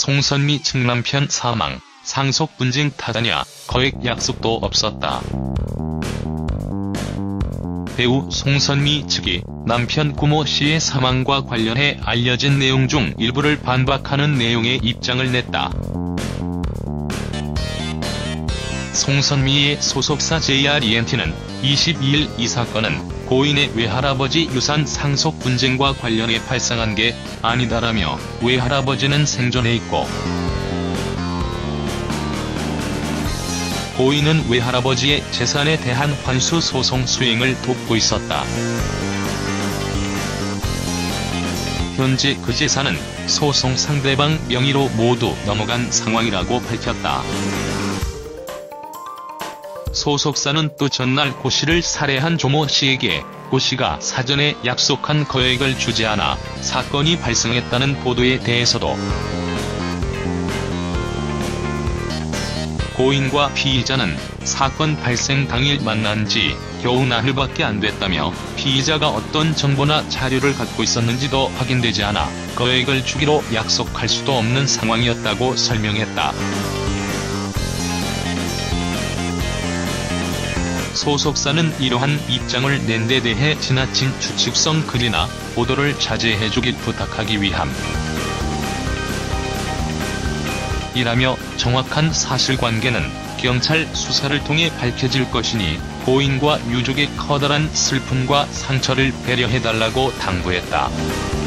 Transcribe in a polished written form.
송선미 측 남편 사망, 상속 분쟁 탓하냐, 거액 약속도 없었다. 배우 송선미 측이 남편 구모 씨의 사망과 관련해 알려진 내용 중 일부를 반박하는 내용의 입장을 냈다. 송선미의 소속사 JR-ENT는 22일 이 사건은 고인의 외할아버지 유산 상속 분쟁과 관련해 발생한 게 아니다라며 외할아버지는 생존해 있고 고인은 외할아버지의 재산에 대한 환수 소송 수행을 돕고 있었다. 현재 그 재산은 소송 상대방 명의로 모두 넘어간 상황이라고 밝혔다. 소속사는 또 전날 고 씨를 살해한 조모 씨에게 고 씨가 사전에 약속한 거액을 주지 않아 사건이 발생했다는 보도에 대해서도 고인과 피의자는 사건 발생 당일 만난 지 겨우 나흘밖에 안 됐다며 피의자가 어떤 정보나 자료를 갖고 있었는지도 확인되지 않아 거액을 주기로 약속할 수도 없는 상황이었다고 설명했다. 소속사는 이러한 입장을 낸 데 대해 지나친 추측성 글이나 보도를 자제해주길 부탁하기 위함이라며 정확한 사실관계는 경찰 수사를 통해 밝혀질 것이니 고인과 유족의 커다란 슬픔과 상처를 배려해달라고 당부했다.